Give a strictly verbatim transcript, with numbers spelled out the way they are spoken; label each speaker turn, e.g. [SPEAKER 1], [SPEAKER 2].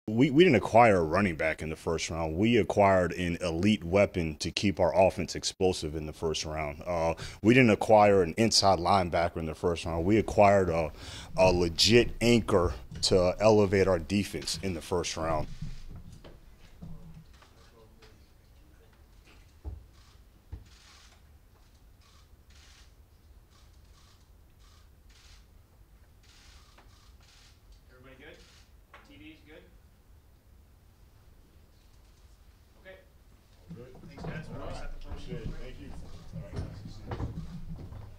[SPEAKER 1] We, we didn't acquire a running back in the first round. We acquired an elite weapon to keep our offense explosive in the first round. Uh, we didn't acquire an inside linebacker in the first round. We acquired a, a legit anchor to elevate our defense in the first round.
[SPEAKER 2] Everybody good? T V's good?